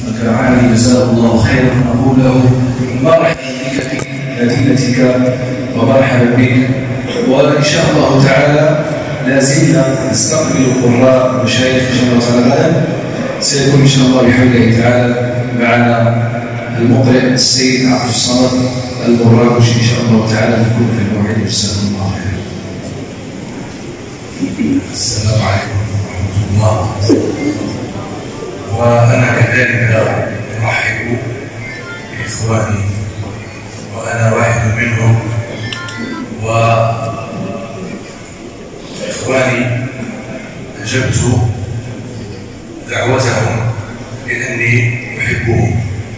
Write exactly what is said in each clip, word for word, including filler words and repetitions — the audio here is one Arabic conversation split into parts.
وكرعاني جزاه الله خيرا، نقول له مرحبا بك في مدينتك ومرحبا بك. وإن شاء الله تعالى لا زلنا نستقبل قراء مشايخ إن شاء الله تعالى. غدا سيكون إن شاء الله بحول الله تعالى معنا المقرئ السيد عبد الصمد البراكشي إن شاء الله تعالى. نكون في الموعد. جزاكم الله خيرا. السلام عليكم ورحمة الله. وأنا كذلك أرحب بإخواني وأنا واحد منهم، وإخواني أجبت دعوتهم لأني أحبهم،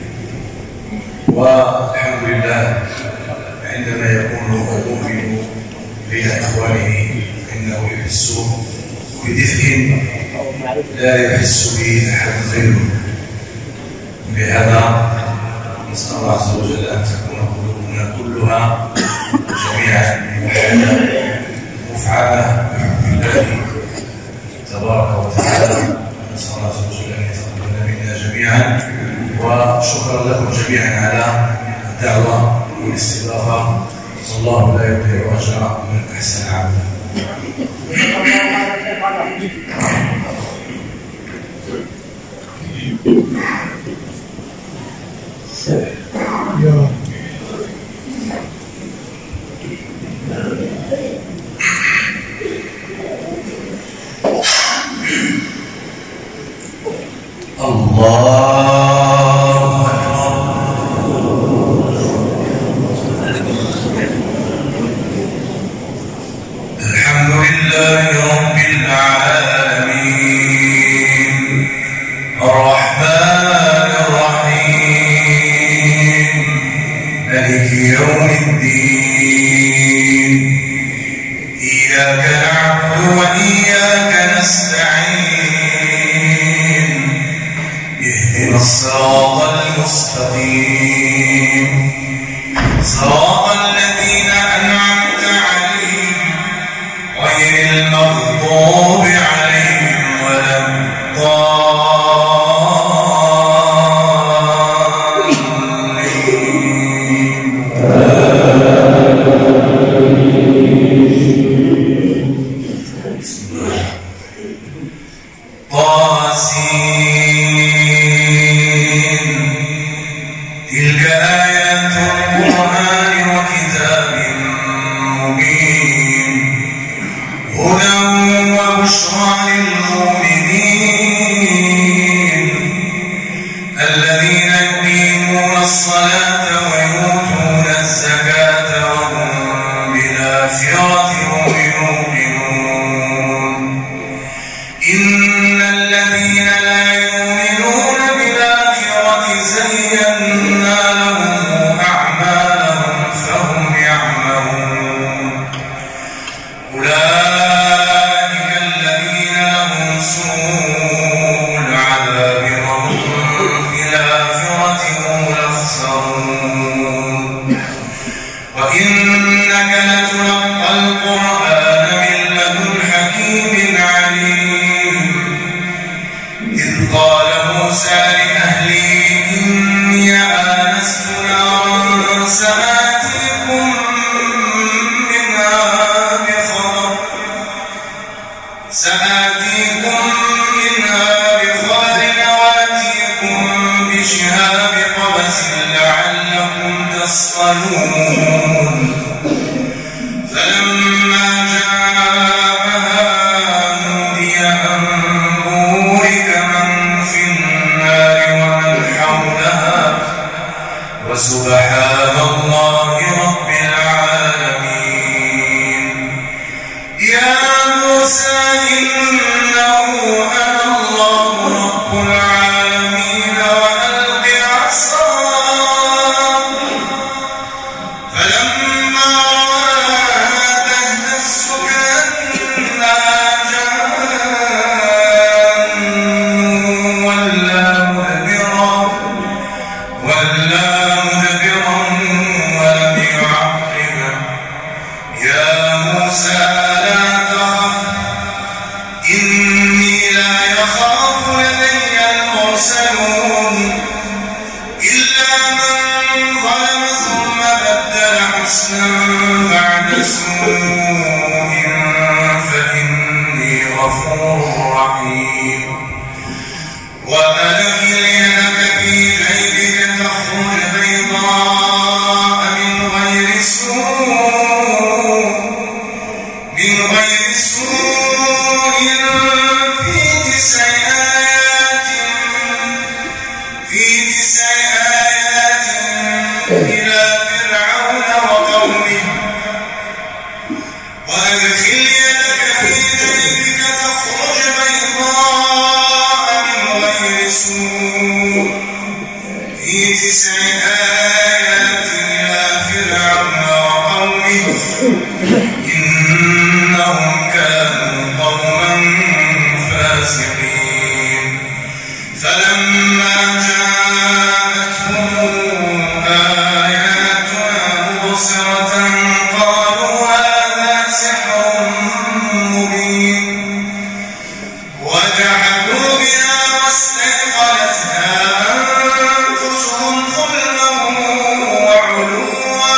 والحمد لله عندما يكون المؤمن بين إخوانه فإنه يحس بدفء لا يحس به أحد غيره. بهذا نسأل الله عز وجل أن تكون قلوبنا كلها جميعا موحدة مفعلة بحب الله تبارك وتعالى. نسأل الله عز وجل أن يتقبل منا جميعا، وشكرا لكم جميعا على الدعوة والاستضافة، والله لا يضيع أجر من أحسن عملا. الله الحمد لله رب العالمين الرحمن الرحيم مالك يوم الدين إياك نعبد وإياك نستعين اهدنا الصراط المستقيم صراط الذين أنعمت عليهم غير المغضوب عليهم ولا تلك آيات القرآن وكتاب مبين هدى وبشرى للمؤمنين الذين يقيمون الصلاة ويؤتون الزكاة وهم بالآخرة هم يوقنون. إن الذين لا يؤمنون بالآخرة زينا لهم أعمالهم فهم يعملون. أولئك الذين لهم سوء العذاب وهم في الآخرة هم الأخسرون. وإنك لتلقى القرآن من لدن حكيم عليم. إذ قال موسى لأهله إني آنست نارا سآتيكم منها بخبر سآتيكم منها بخبر وآتيكم بشهاب قبس لعلكم تصطلون. فلما جاءها نودي أن بورك من في النار ومن حولها وسبحان الله رب العالمين. يا موسى إنه أنا الله رب العالمين وألق عصاك. فلما رآها تهتز كأنها جان ولا مدبرا ولا مدبرا ولم يعقب. يا موسى لا تخف إني لا يخاف لدي المرسلون. وأدخل يدك في جيبك تخرج بيضاء من غير سوء من غير سوء في تسع آيات في تسع آيات إلى فرعون وقومه وأدخل يدك في جيبك تخرج بيضاء من غير سوء في تسع آيات إلى فرعون وقومه إنهم كانوا قوما فاسقين فلما جاءتهم آياتنا مبصرة قالوا هذا سحر مبين وجحدوا بها واستيقنتها أنفسهم ظلما وعلوا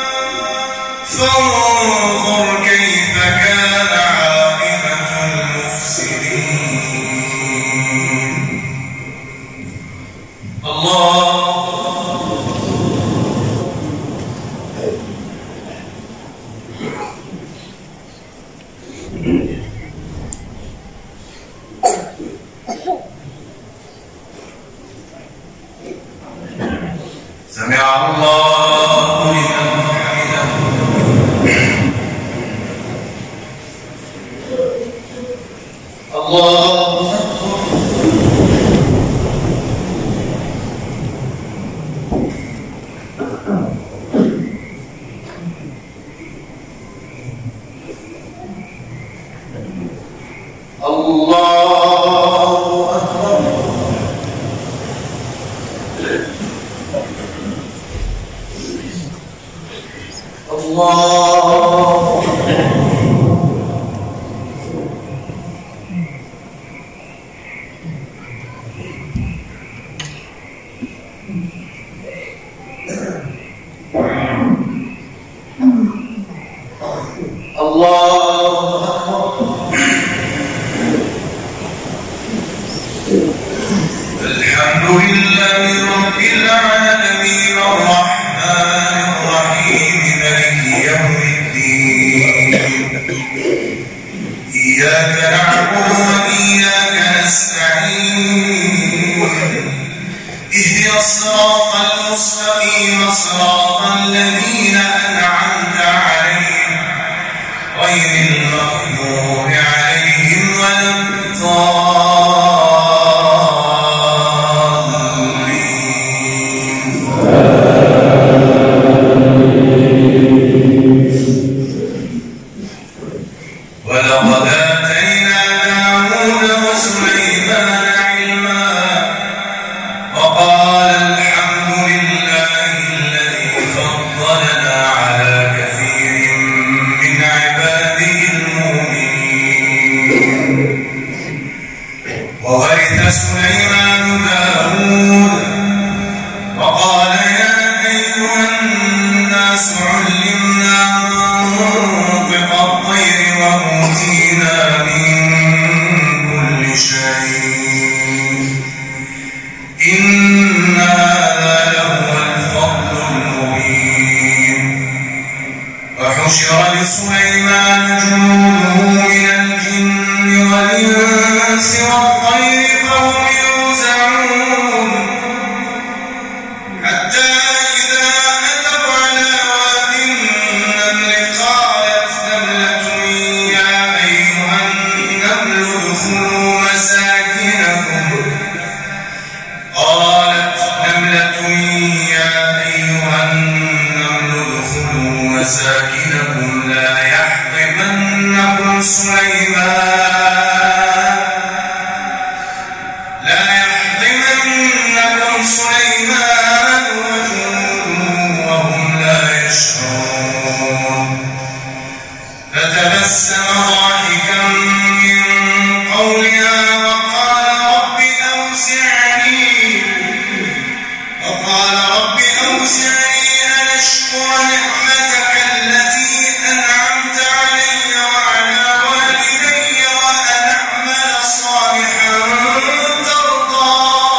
فانظر كيف كان عاقبة المفسدين. الله سمع الله لمن حمده. الله أكبر. الله أكبر. الله الله أكبر. الحمد لله رب العالمين الرحمن الرحيم مالك يوم الدين إياك نعبد وإياك نستعين اهدنا الصراط المستقيم صراط الذين أنعمت عليهم غير المغضوب عليهم ولا الضالين. ولقد آتينا داود وسليمان علما وقال الحمد لله الذي فضلنا على كثير من عباده المؤمنين. وورث سليمان داود وقال يا أيها الناس علمنا منطق الطير وأوتينا من كل شيء إن هذا لهو الفضل المبين. وحشر لسليمان جنوده من الجن والإنس والطير فهم يوزعون حتى إذا أتوا على واد النمل قالت نملة يا أيها النمل ادخلوا مساكنكم قالت نملة يا أيها النمل ادخلوا مساكنكم لا يحطمنكم سليمان لا يحطمنكم سليمان وجنوده وهم لا يشعرون. فتبسم ضاحكا من قولها وقال رب أوزعني وقال رب أوزعني أن أشكر نعمتك التي أنعمت علي وعلى والدي وأن أعمل صالحا ترضاه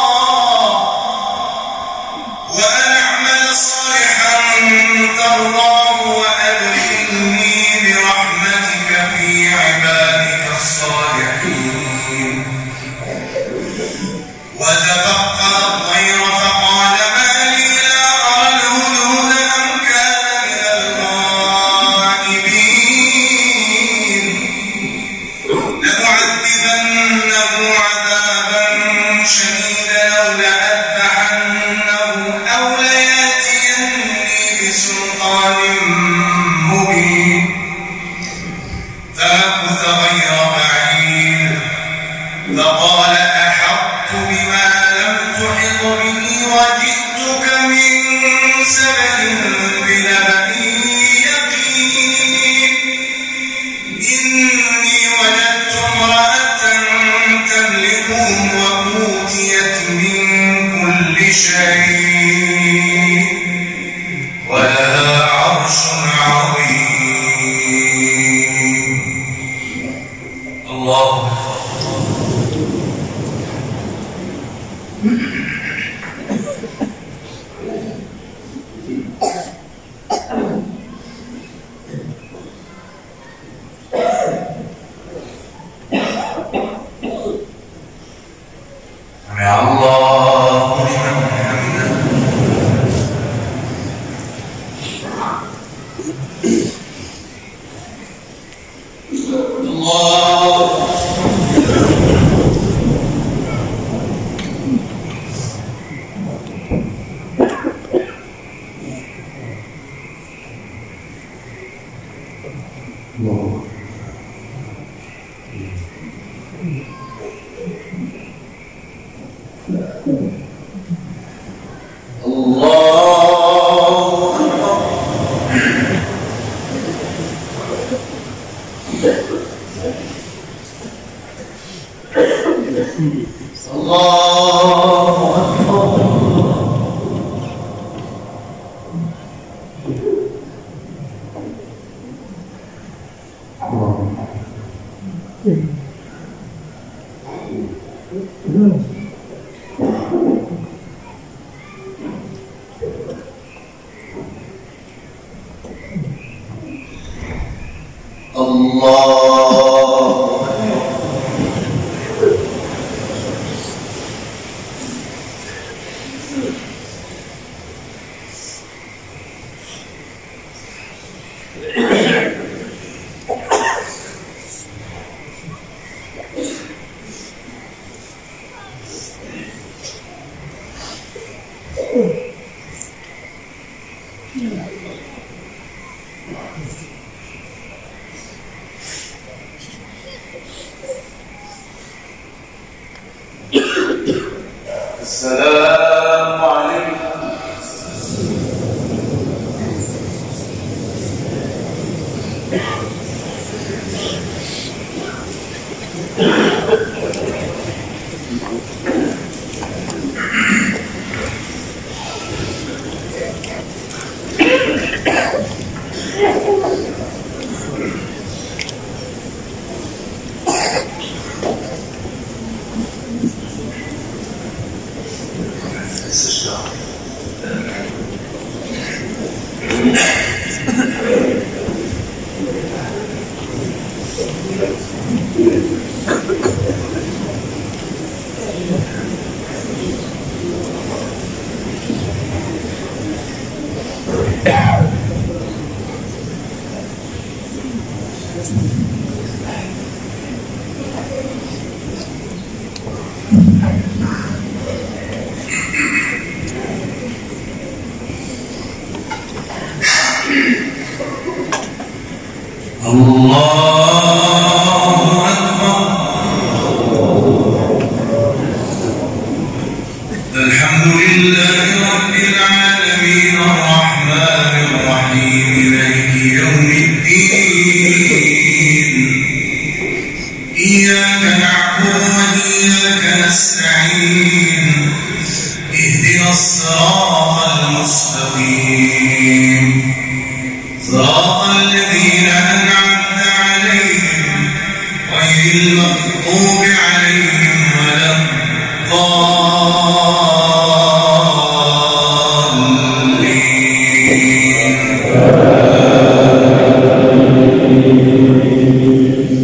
السلام عليكم.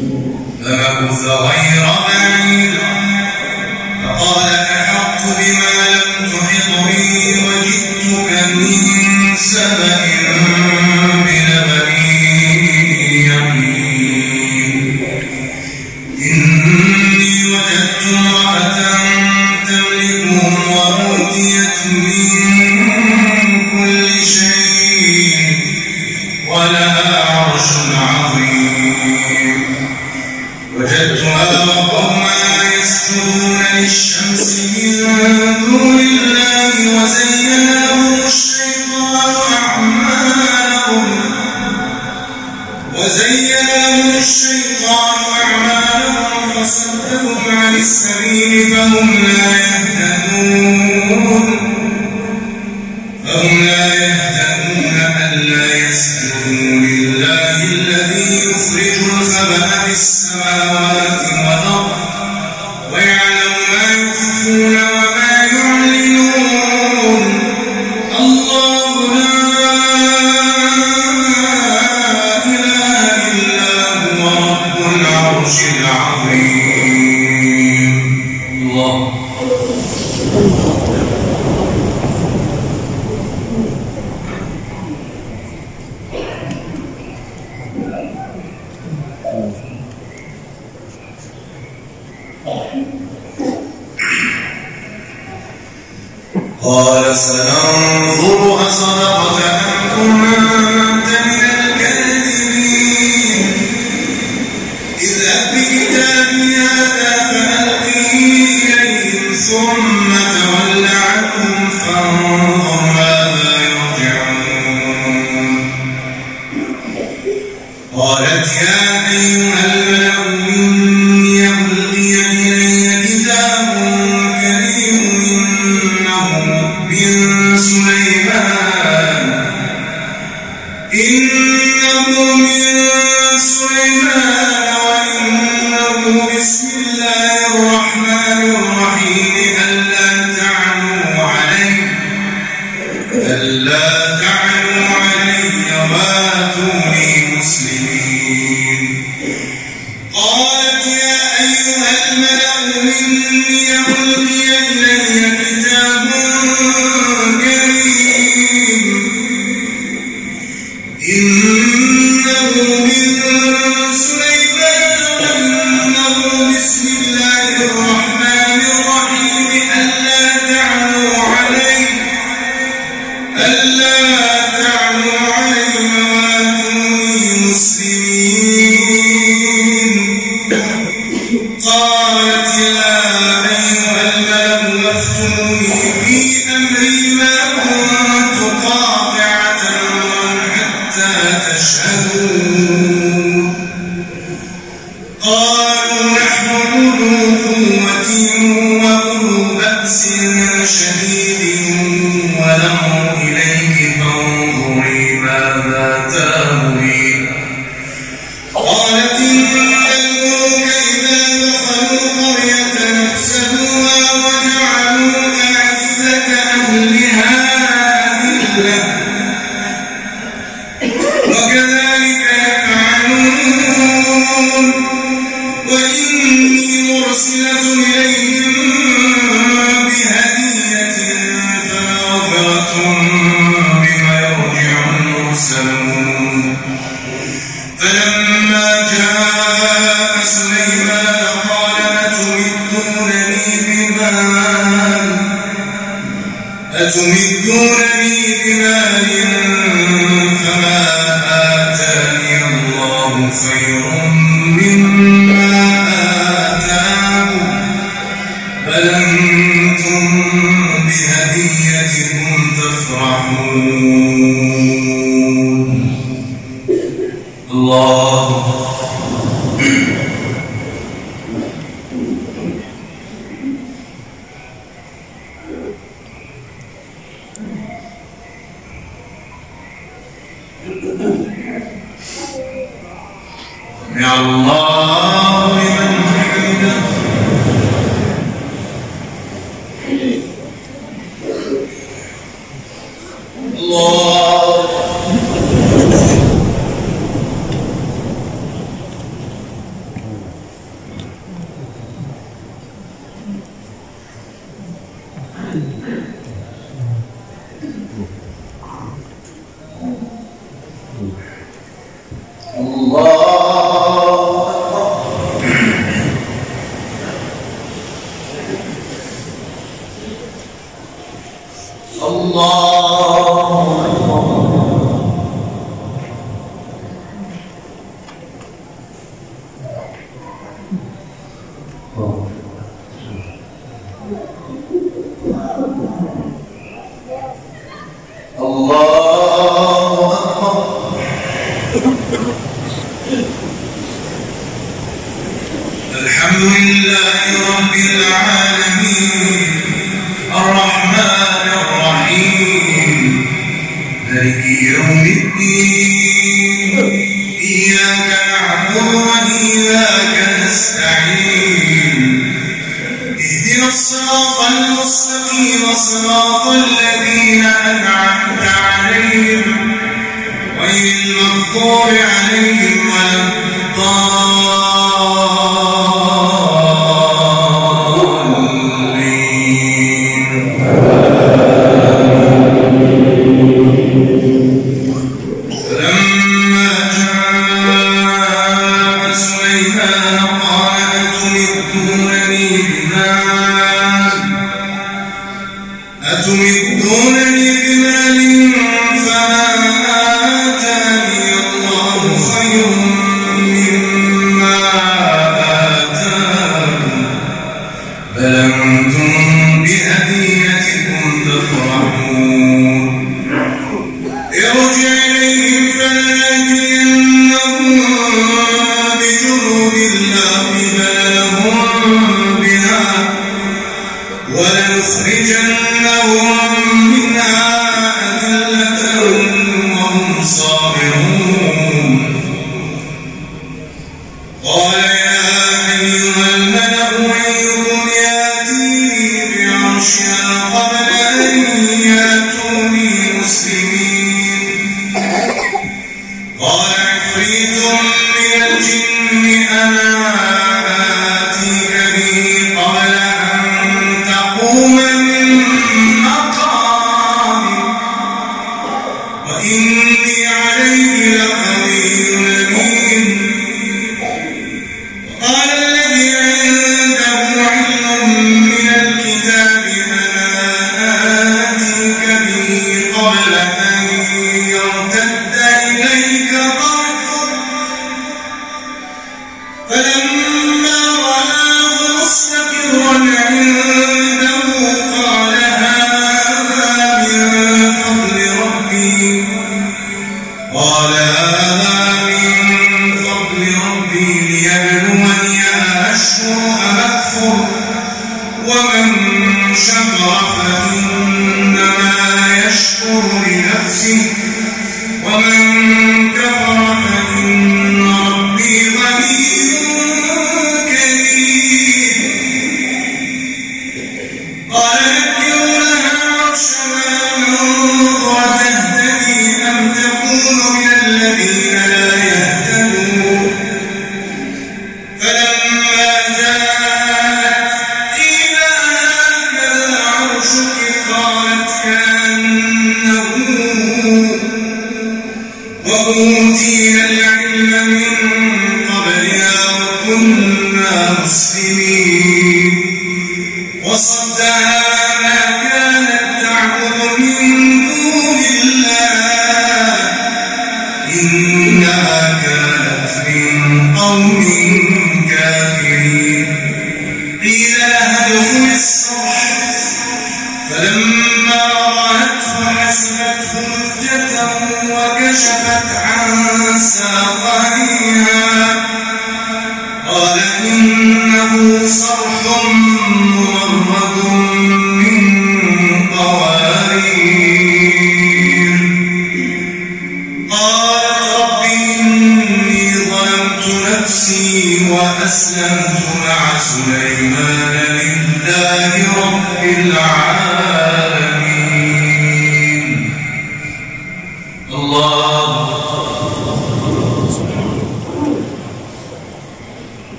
فمكث غير بعيد فقال أحطت بما لم تحط به وجئتك من سبأ بنبأ يقين إني وجدت امرأة تملكهم وأوتيت من كل شيء ولها عرش عظيم وجدتها وقومها يسجدون للشمس من دون الله وزين لهم الشيطان أعمالهم وزين لهم الشيطان أعمالهم فصدهم عن السبيل فهم لا يهتدون فهم لا يهتدون ألا يسجدوا لله الذي يخرج الخبأ في السماوات والأرض ويعلم ما يخفون وما يعلنون الله لا إله إلا هو رب العرش العظيم. الله قال سننظر أصدقت أم كنت من الكاذبين اذهب بكتابي هذا فألقيه إليهم ثم تول عنهم فانظر ماذا يرجعون. قالت يا أيها الملأ إني ألقي إلي كتاب كريم من سليمان إنه من سليمان وإنه بسم الله الرحمن الرحيم ألا تعلوا علي ألا تعلوا علي واتوني مسلمين. قالت يا أيها الملأ إني ألقي إلي كتاب كريم إنه من سليمان وإنه بسم الله الرحمن الرحيم ألا تعلوا علي ألا تعلوا علي واتوني مسلمين. قالت يا أيها الملأ افتوني في أمري ما كنت قاطعة أمرا حتى تشهدون. قالوا نحن أولو قوة وأولو بأس شديد والأمر إليك فانظري ماذا تأمرين. قالت إن الملوك إذا دخلوا قرية أفسدوها وجعلوا أعزة أهلها أذلة وكذلك يفعلون. وإني مرسلة إليهم بهدية فناظرة بما يرجع المرسلون. فلما جاء سليمان قال أتمدونني بمال أتمدونني بمال فما آتاني الله خير مما آتاكم بل أنتم بهديتكم تفرحون. الله يا الله لمن حمده. الله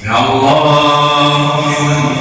يا الله لمن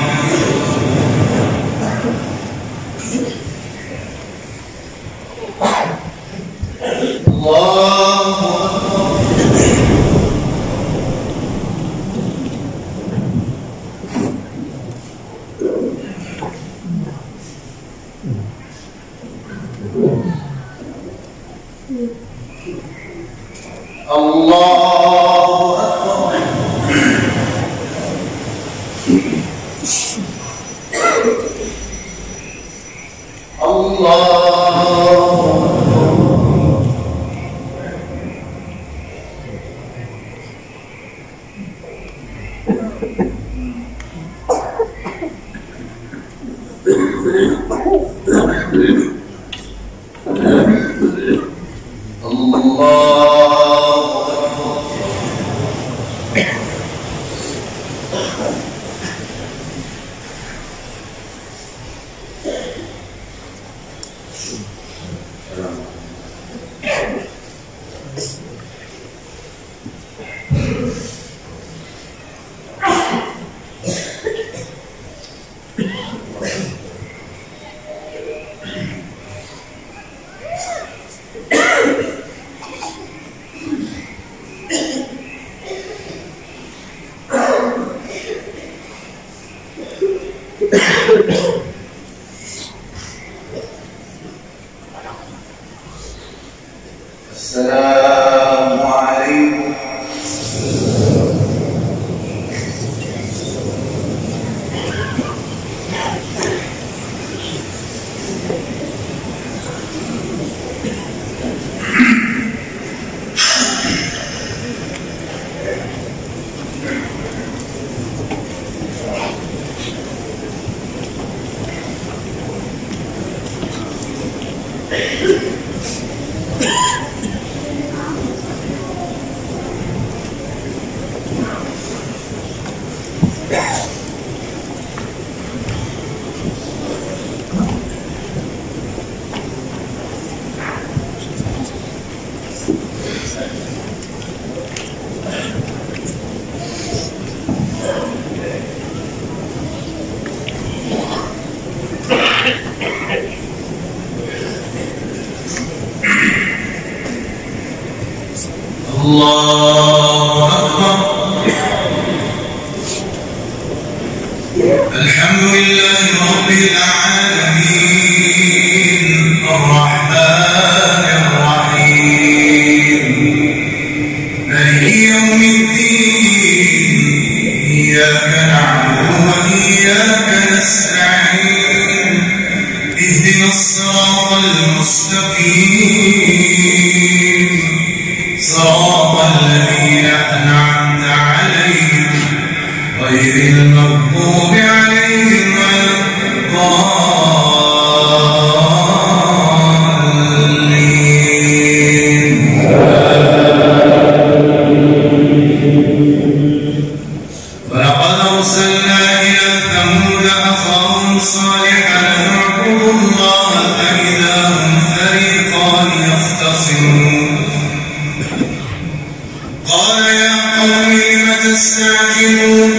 السلام عليكم. الله أكبر. الحمد لله رب العالمين الرحمن الرحيم مالك يوم الدين إياك نعبد وإياك نستعين اهدنا الصراط المستقيم صراط الذين أنعمت عليهم غير المغضوب عليهم ولا الضالين. ولقد أرسلنا إلى ثمود أخاهم صالحا أن اعبدوا الله فإذا هم فريقان يختصمون. قال يا قوم لم تستعجلون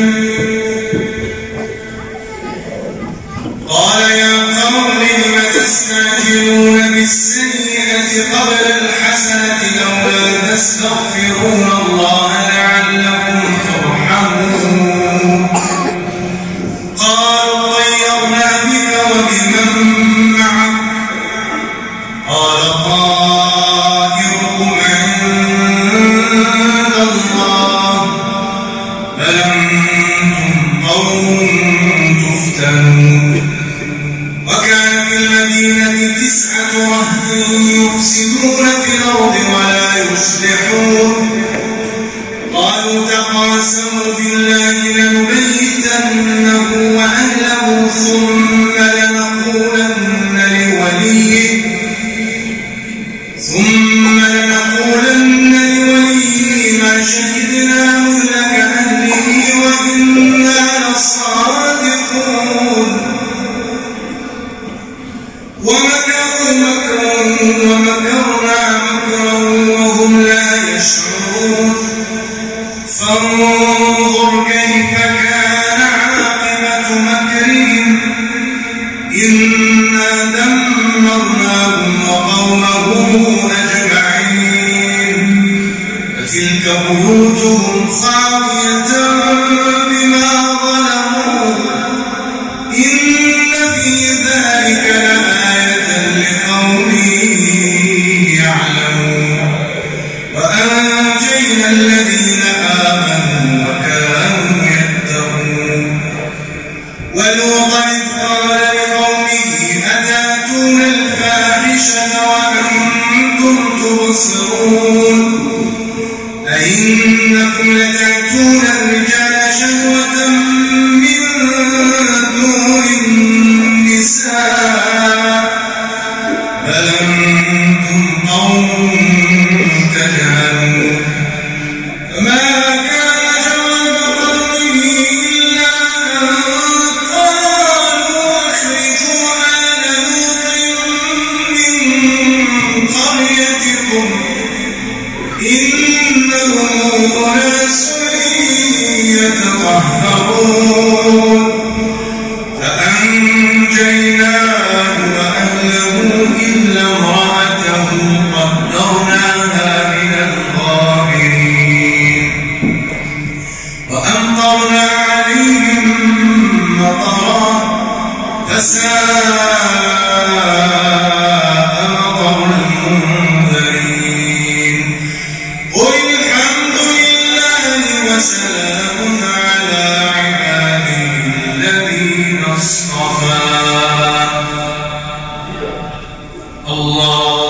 قال يا قوم لم تستعجلون بالسيئة قبل الحسنة لولا تستغفرون الله لعلكم ترحمون. قالوا طيرنا بك وبمن معك قال طائركم عند الله بل أنتم قوم تفتنون. وكان في المدينة تسعة رهط يفسدون في الأرض ولا يصلحون. قالوا تقاسموا بالله لنبيتنه وأهله ثم لنقولن لوليه ثم لنقولن لوليه ما شهدنا مهلك أهله وإنا لصادقون. ومكروا مكرا ومكرنا مكرا وهم لا يشعرون. فانظر كيف كان عاقبة مكرهم إنا دمرناهم وقومهم أجمعين فتلك بيوتهم خاوية بما ظلموا إن في ذلك لآية لقوم يعلمون وأنجينا الذين آمنوا وكانوا يتقون ولوطا إذ قال لقومه أتأتون الفاحشة وأنتم تبصرون أئنكم لتأتون الرجال شهوة من دون النساء بل أنتم قوم تجهلون فما كان جواب قومه إلا أن قالوا أخرجوا آل لوط من قريتكم إنهم أناس يتطهرون فأنجيناه وأهله إلا امرأته قدرناها من الغابرين وأمطرنا عليهم مطرا فساء مطر المنذرين قل الحمد لله وسلام على عباده الذين اصطفى الله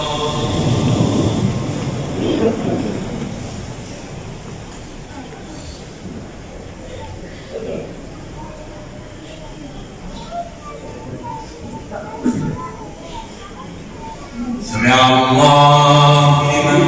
سمع الله لمن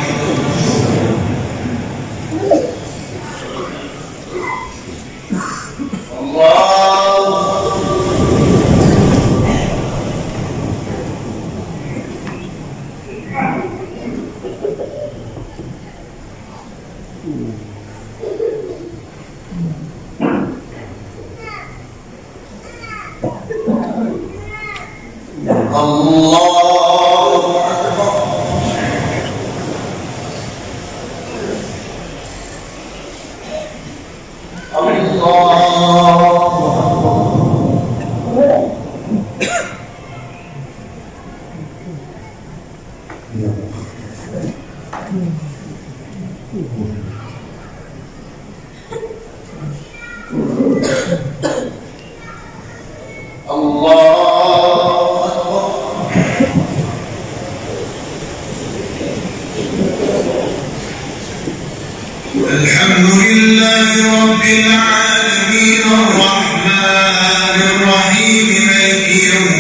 الحمد لله رب العالمين الرحمن الرحيم مالك يوم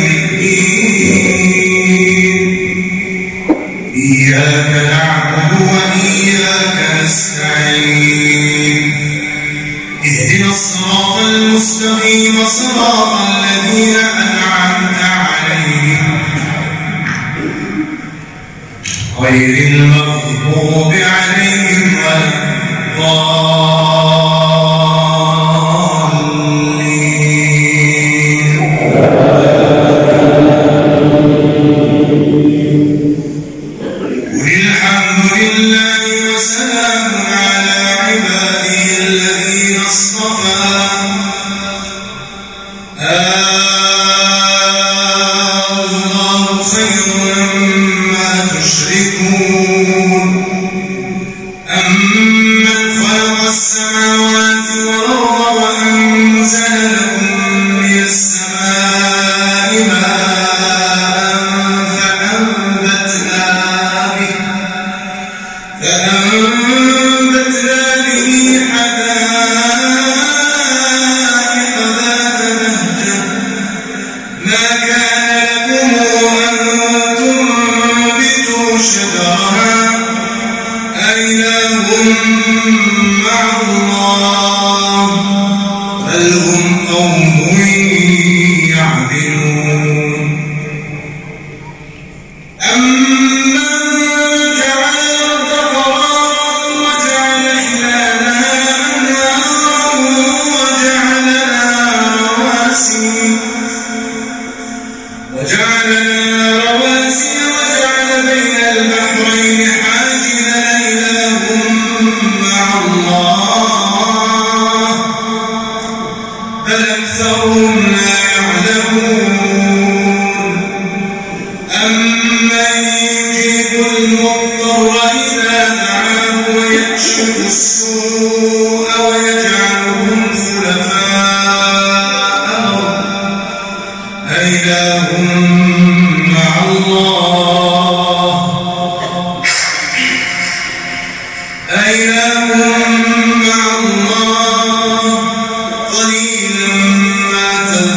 الدين إياك نعبد وإياك نستعين اهدنا الصراط المستقيم صراط الذين أنعمت عليهم غير المغضوب عليهم ولا الضالين قل الحمد لله وسلام على عباده الذين اصطفى الله خير مما تشركون أمن خلق السماوات والأرض وأنزل لكم من السماء ماء فأنبتنا به فأنبتنا به حدائق ذات بهجة ما كان لكم أن تنبتوا شجرها أإله مع الله بل هم قوم يعدلون أمن جعل الأرض قرارا وجعل خلالها ويكشف السوء ويجعلكم خلفاء الأرض أإله مع الله أإله مع الله قليلا ما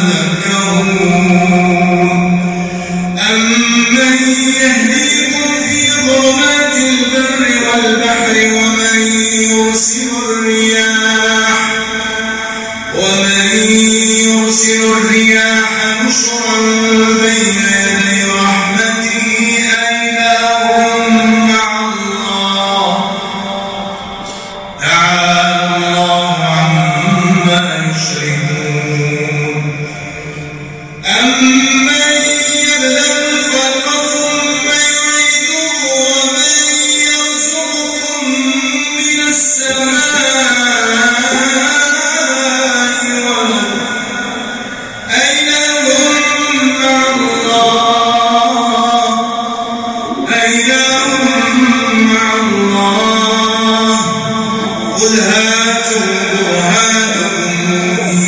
تذكرون أمن يهديكم في ظلمات البر والبحر ومن يرسل الرياح ومن يرسل الرياح بشرا بين يدي رحمته أإله مع الله تعالى الله عما يشركون أمن يبدأ الخلق ثم يعيده ومن يرزقكم من السماء والأرض أإله مع الله أإله مع الله قل هاتوا برهانكم إن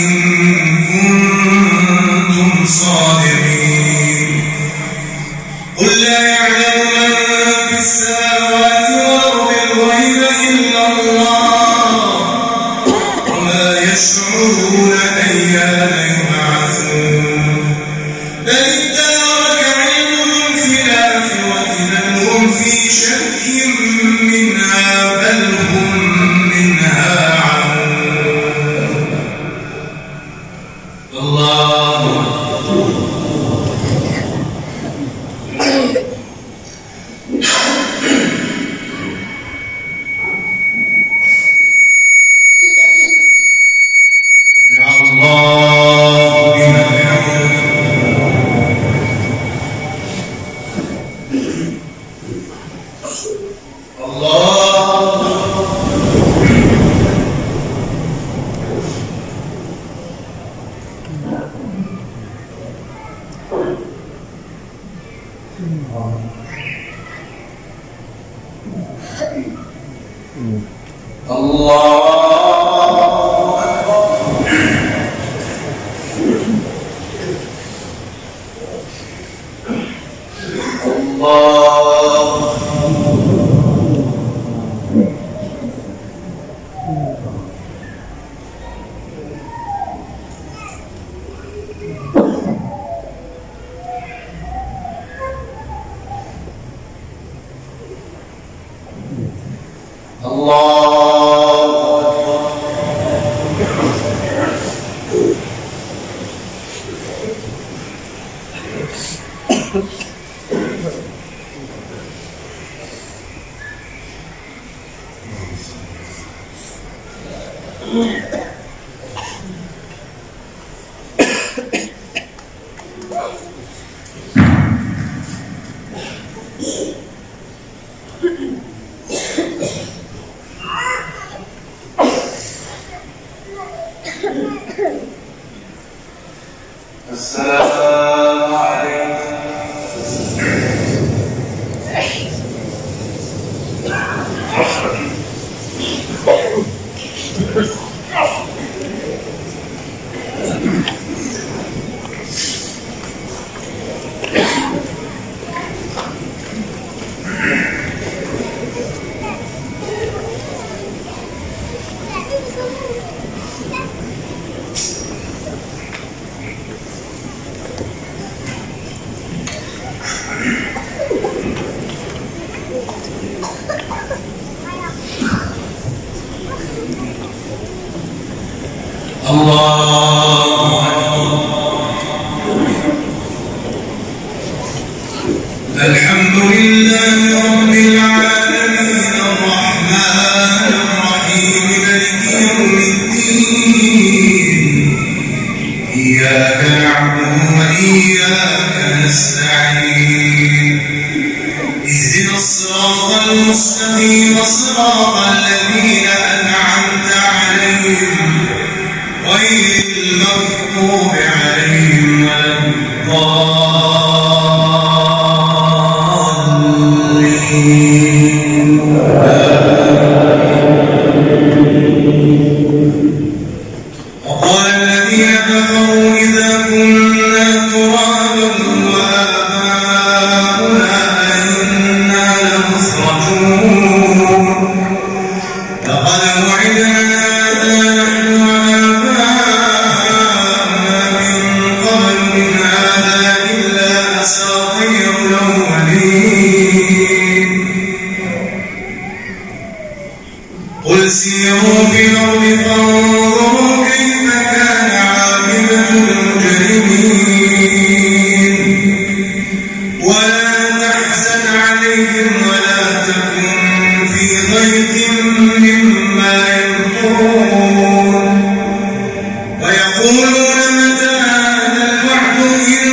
كنتم صادقين قل لا يعلم من في السماوات والأرض الغيب إلا الله وما يشعرون أيان يبعثون بل ادارك علمهم في الآخرة بل هم في شك منها بل هم منها عمون الله يا الله بنا الحمد السلام عليكم. الله الحمد لله رب العالمين الرحمن الرحيم مالك يوم الدين إياك نعبد وإياك نستعين اهدنا الصراط المستقيم صراط الذين أنعمت عليهم غير المغضوب عليهم ولا الضالين. قل سيروا في الأرض فانظروا كيف كان عاقبة المجرمين ولا تحزن عليهم ولا تكن في ضيق مما يمكرون ويقولون متى هذا الوعد إن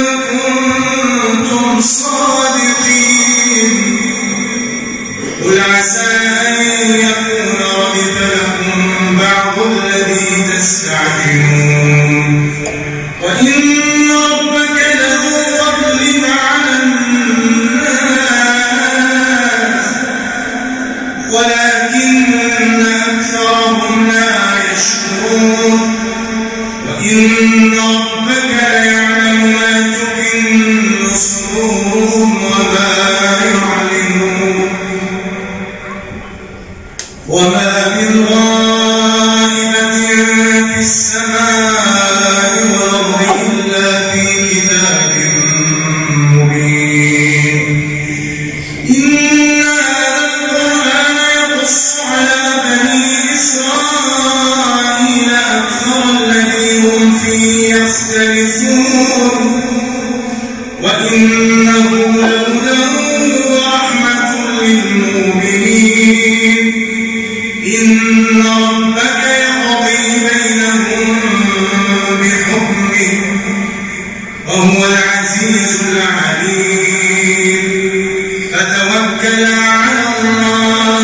كنتم صادقين قل عسى أن يكون ردف لكم بعض الذي تستعجلون وإن ربك لذو فضل على الناس ولكن أكثرهم لا يشكرون وإن ربك ليعلم ما تكن صدورهم وما يعلنون وما من غائبة في السماء والأرض إلا في كتاب مبين إن هذا القرآن يقص على بني إسرائيل أكثر الذي هم فيه يختلفون وإنه لهدى ورحمة للمؤمنين إن ربك يقضي بينهم بحكمه وهو العزيز العليم فتوكل على الله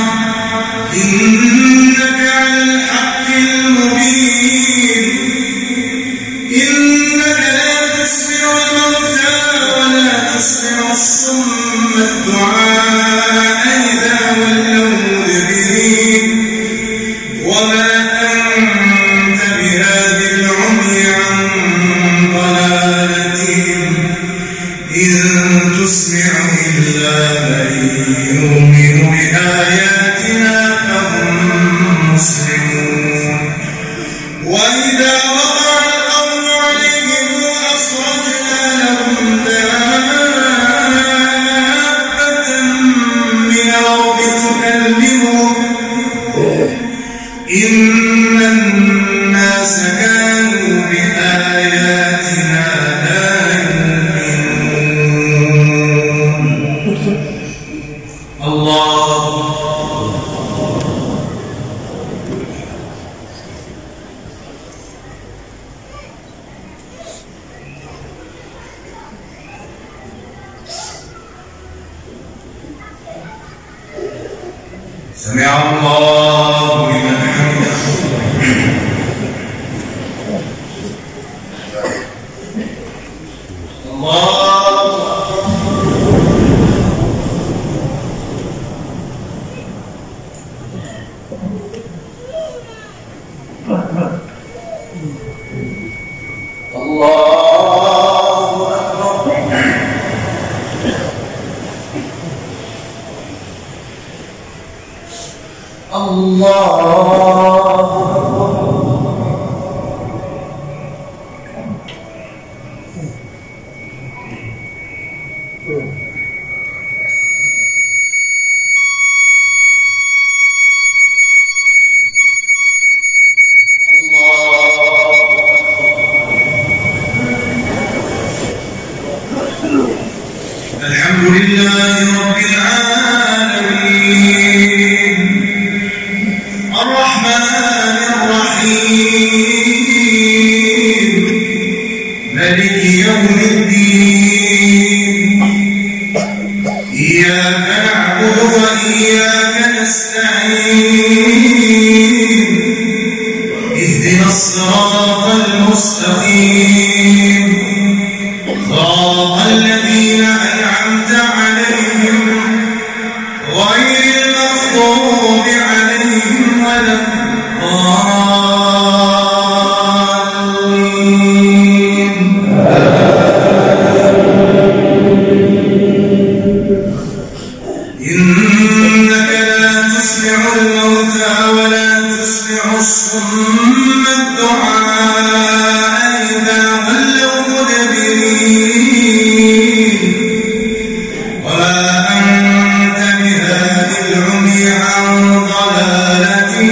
إنك على الحق المبين إنك لا تسمع الموتى ولا تسمع الصم الدعاء إذا ولوا مدبرين وما أنت بهاد العمي عن ضلالتهم إن تسمع إلا من يؤمن بآياتنا فهم مسلمون وإذا وقع القول عليهم أخرجنا لهم دابة من الأرض تكلمهم إن الناس كانوا بآياتنا لا يؤمنون الله سمع الله لمن حمده الحمد لله رب العالمين الرحمن الرحيم مالك يوم الدين إياك نعبد وإياك نستعين اهدنا الصراط المستقيم صراط الذين أنعمت عليهم غير المغضوب عليهم ولا الضالين إنك لا تسمع الموتى ولا تسمع الصم الدعاء إذا ولوا مدبرين وما أنت بهاد العمي عن ضلالتهم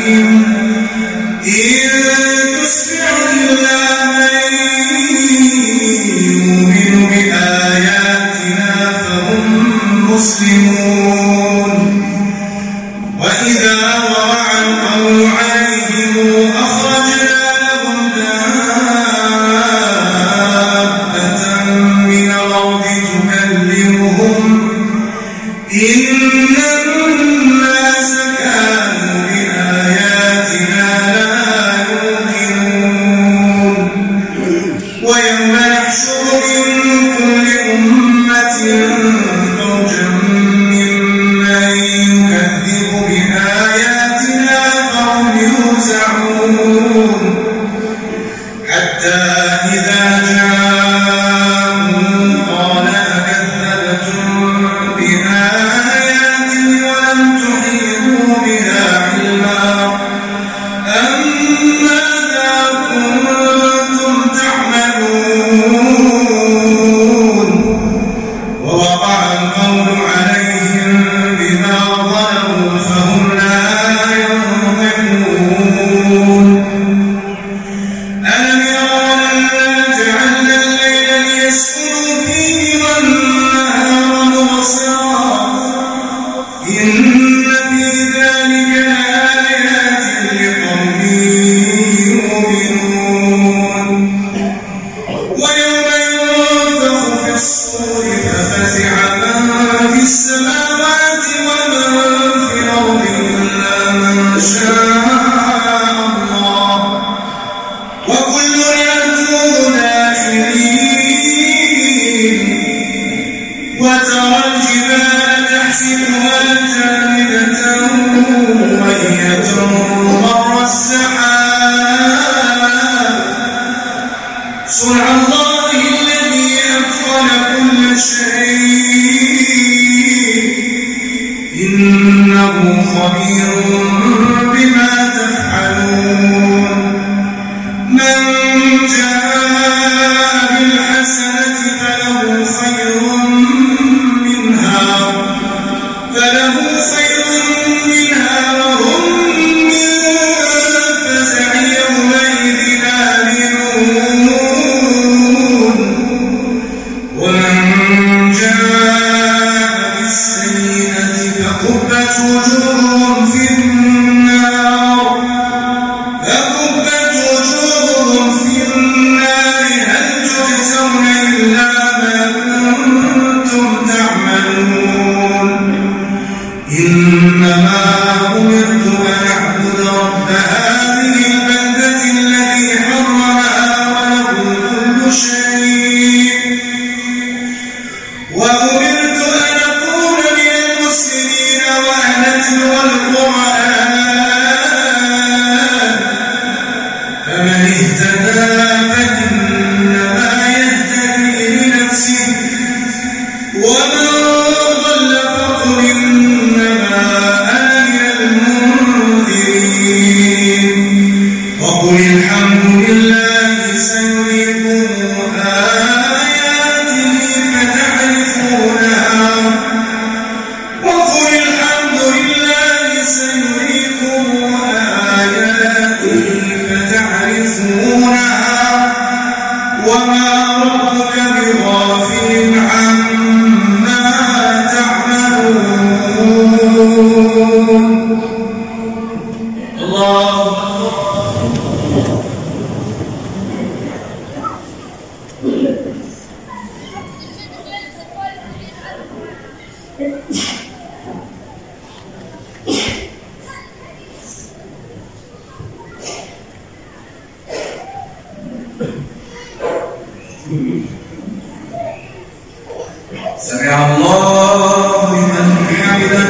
سمع الله لمن حمده.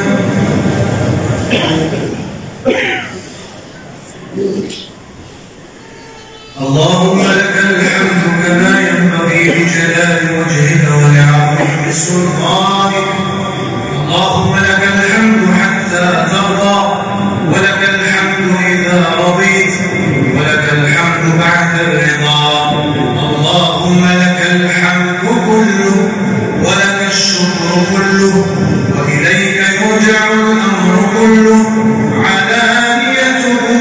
اللهم لك الحمد كما ينبغي لجلال وجهك ولعظيم سلطانك. اللهم لك الحمد حتى ترضى، ولك الحمد إذا رضيت، ولك الحمد بعد الرضا. اللهم لك الحمد كله ولك الشكر كله، وإليك يرجع الأمر كله، علانيته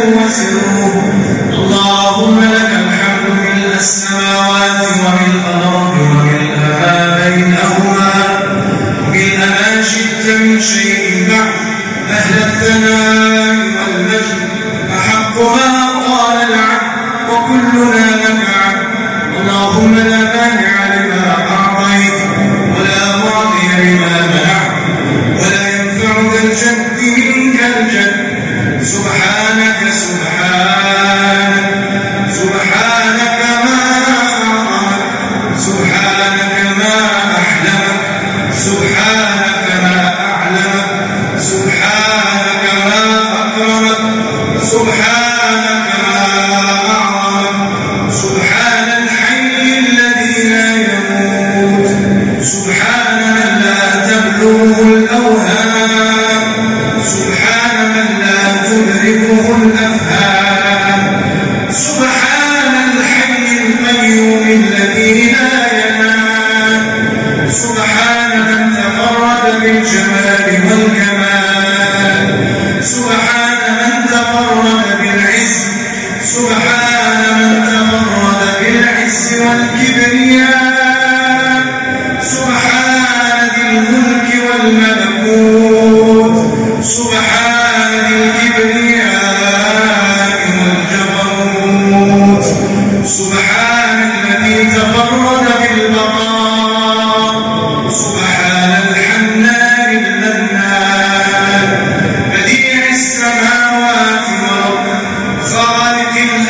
سبحانك ما أعظمك سبحان الحي الذي لا يموت سبحان من لا تبلغه الأوهام سبحان من لا تدركه الأفهام سبحان الحي القيوم الذي لا ينام سبحان من تفرد بالجمال والكمال سبحان من تفرد بالعز سبحان من تفرد بالعز والكبرياء سبحان ذي الملك والملكوت سبحان ذي الكبرياء والجبروت سبحان الذي تفرد بالبقاء سبحان الحنان المنان بديع السماوات والأرض خالق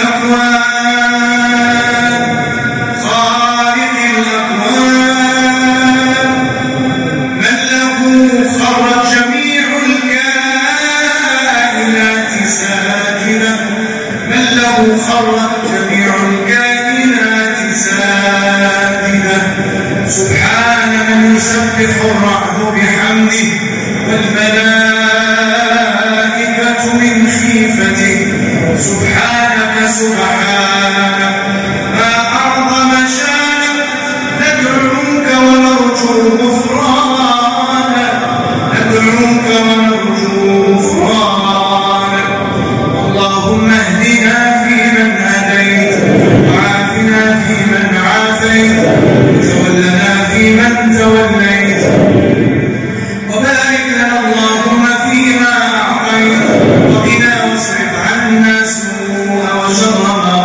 الأكوان خالق الأكوان من له خرت جميع الكائنات ساجدة من له خرت جميع الكائنات ساجدة سبحان من يسبح الرعد بحمده والملائكة من خيفته سبحانك سبحانك ما أعظم شانك ندعوك ونرجو غفرانك ندعوك ونرجو غفرانك اللهم اهدنا فيمن هديت وعافنا فيمن عافيت وتولنا فيمن توليت وبارك لنا اللهم فيما أعطيت وقنا واصرف عنا سوء وشر ما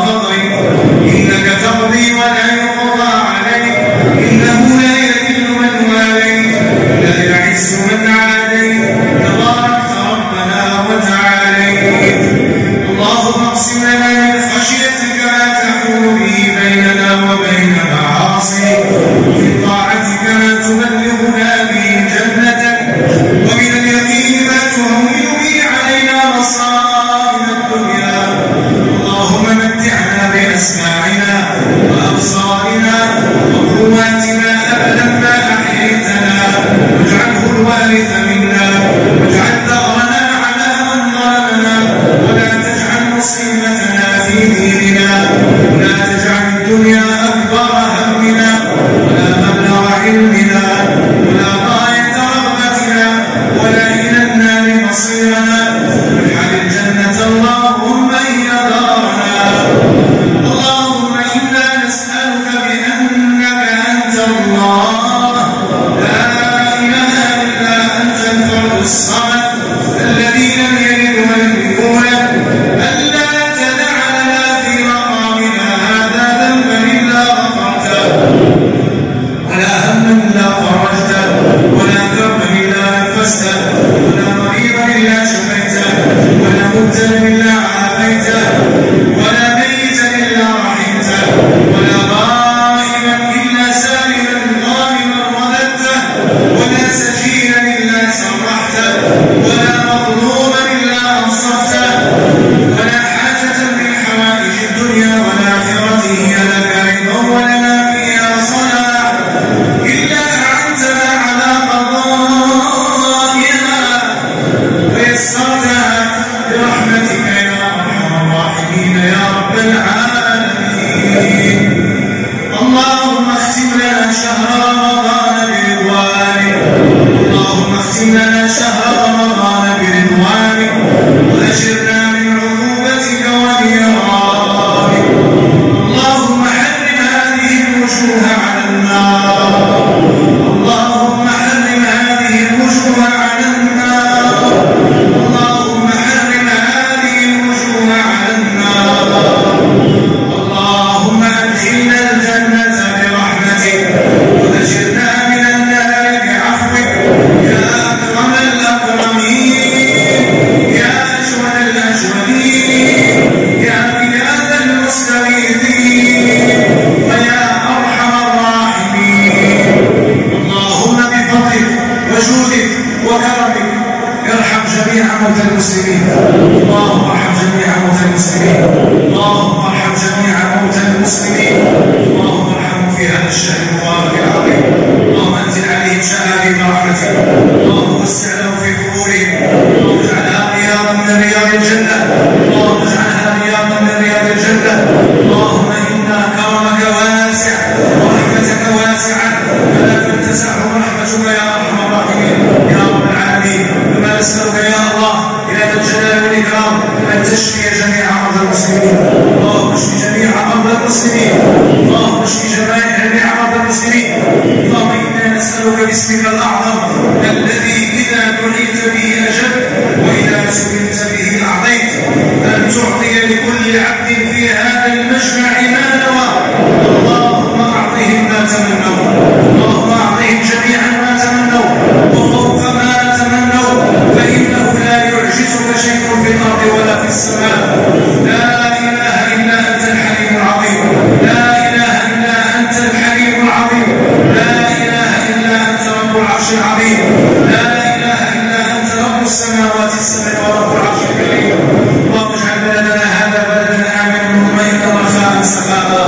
المسلمين. اللهم ارحم جميع موتى المسلمين. اللهم ارحم جميع موتى المسلمين. اللهم ارحمهم في هذا الشهر المبارك العظيم. اللهم انزل عليهم شآبيب رحمتك. اللهم وسع لهم في قبورهم. اللهم اجعلها رياضا من رياض الجنه. اللهم اجعلها رياضا من رياض الجنه. اللهم انا كرمك واسع ورحمتك واسعه فلا تنتزعه رحمتك يا ارحم الراحمين يا رب العالمين. كما نسالك يا الله يا ذا الجلال والاكرام ان تشفي جميع مرضى المسلمين. اللهم اشف جميع مرضى المسلمين. اللهم اشف جميع مرضى المسلمين. اللهم انا نسالك باسمك الاعظم الذي اذا دعيت به اجبت واذا سئلت به اعطيت ان تعطي لكل عبد في هذا المجمع ما نوى. اللهم اعطهم ما تمنوا. اللهم اعطهم جميعا ما تمنوا وفوق ما تمنوا فانه لا يعجزك شيء في الارض ولا في السماء. لا اله الا انت الحليم العظيم. لا اله الا انت الحليم العظيم. لا اله الا انت رب العرش العظيم. لا اله الا انت رب السماوات السبع ورب العرش الكريم. اللهم اجعل بلدنا هذا بلدا امنا مطمئنا رخاء سخاء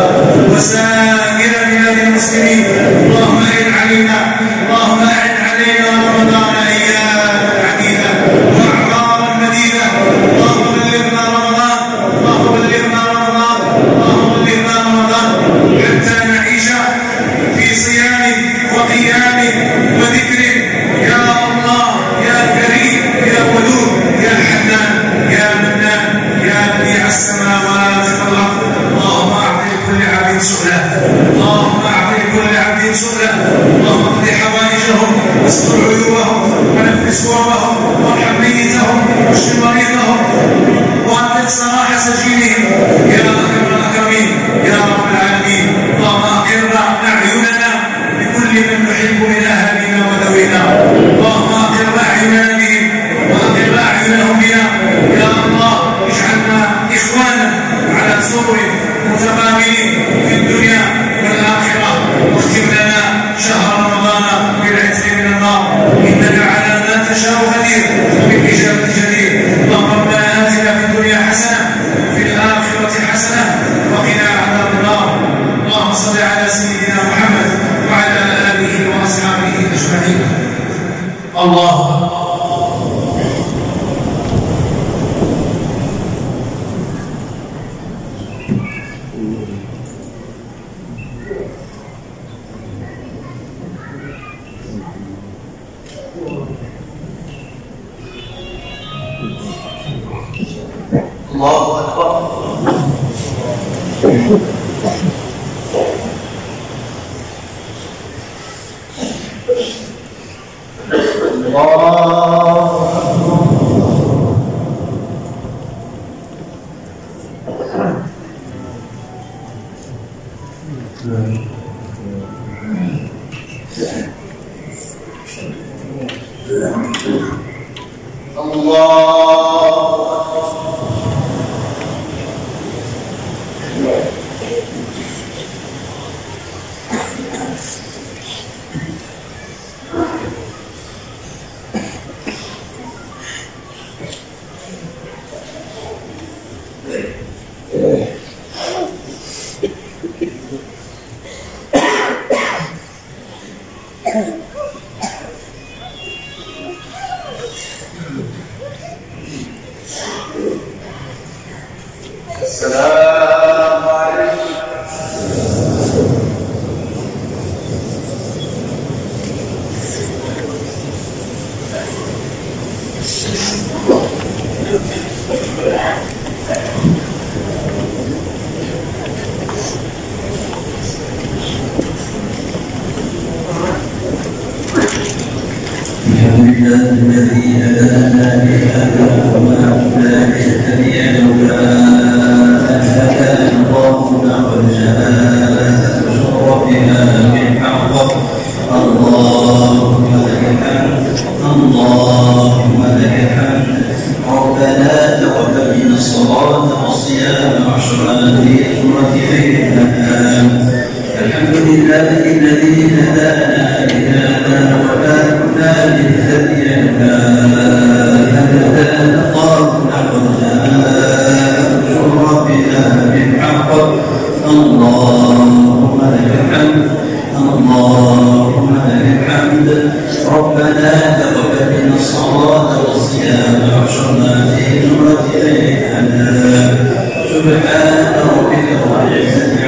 وسائر بلاد المسلمين. اللهم اعن علينا اللهم اعن علينا رمضان اياما عديده واعمارا مديده. اللهم بلغنا رمضان. اللهم بلغنا رمضان. اللهم بلغنا رمضان حتى نعيش في صيام وقيام وذكر يا الله يا كريم يا ودود يا حنان يا منان يا بديع السماوات والارض. اللهم اعطي لكل عبد سؤله. اللهم اعطي لكل عبد سؤله. اللهم اقض حوائجهم واستر عيوبهم ونفس كربهم وارحم ميتهم واشف مريضهم وانقذ سراح سجينهم يا اكرم الاكرمين يا رب العالمين. اللهم اقر اعيننا بكل من نحب من اهلنا وذوينا. اللهم اقر اعيننا بهم واقر اعينهم بنا يا الله. اجعلنا اخوانا على سرر متقابلين في الدنيا والاخره. واختم لنا شهر رمضان بالعتق من النار انك على ما تشاء قدير وبالاجابه جدير. اللهم ربنا اتنا في الدنيا حسنه وفي الاخره حسنه وقنا عذاب النار. اللهم صل على سيدنا محمد وعلى اله واصحابه اجمعين. الله الله أكبر. السلام عليكم. الحمد لله الذي هدانا لهذا وما كنا لنهتدي لولا أن هدانا الله لقد جاءت ربنا بالحق. اللهم لك الحمد. اللهم لك الحمد. ربنا تقبل منا الصلاة والصيام وعشرنا في سورة خير الأنعام. الحمد لله الذي هدانا لهذا وما كنا لنهتدي لولا أن هدانا الله اللهم لك الحمد ربنا تقبل منا الصلاة والصيام واحشرنا في زمرة أهل الأنام. سبحان ربك رب العزة